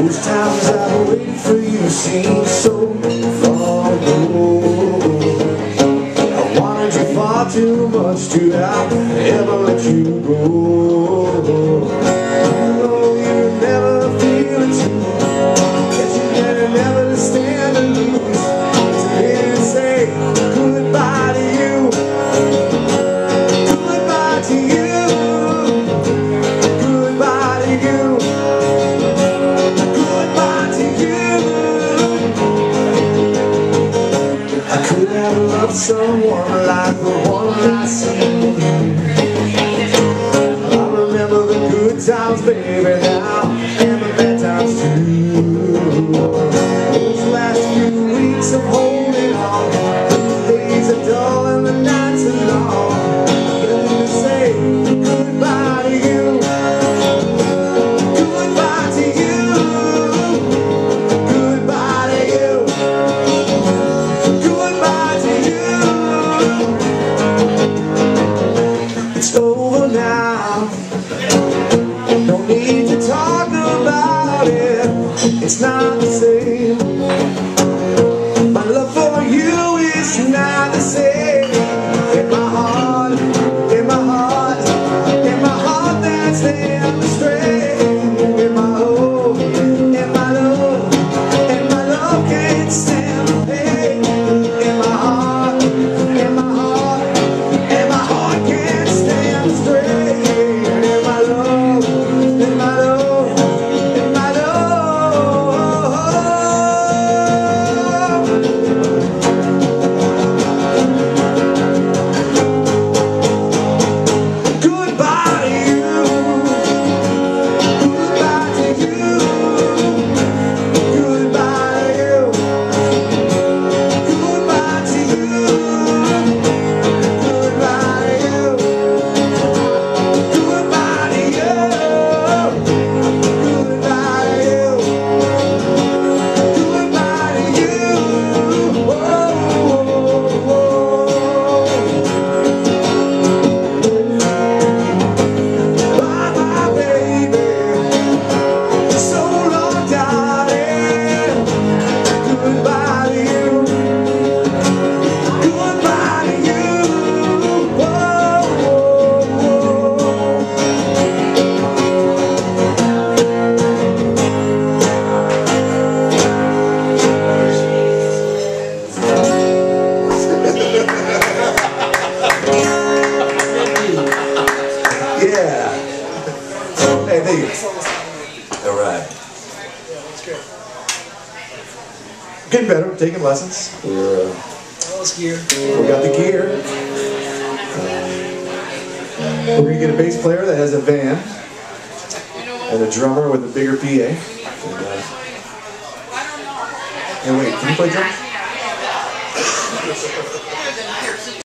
Those times I've waited for you seem so far away. I wanted you far too much to ever let you go. You know you never feel it too. Guess you never stand to lose. So here to say goodbye to you. Goodbye to you. Goodbye to you. I could have loved someone like the one I see. I remember the good times, baby, now, and the bad times too. Those last few weeks of holding on, the days are dull and the nights are long. I'm ready to say goodbye to you. Goodbye to you. Goodbye to you. It's over now. No need to talk about it. It's not the same. My love for you is not the same. In my heart, in my heart, in my heart that's never straight. In my home, in my love can't stand the pain. In my heart, in my heart, in my heart can't stand straight. In my love, in my love, in my love. Goodbye to you. Goodbye to you. Goodbye to you. Goodbye to you. Goodbye to you. Goodbye to you. Goodbye to you. Goodbye to you. Bye bye, baby. So long, darling. Goodbye to you. Goodbye to you. Yeah. Hey, thank you. All right. Getting better. We're taking lessons. We're Gear. we got the gear. We're gonna get a bass player that has a van and a drummer with a bigger PA. And wait, can you play drums?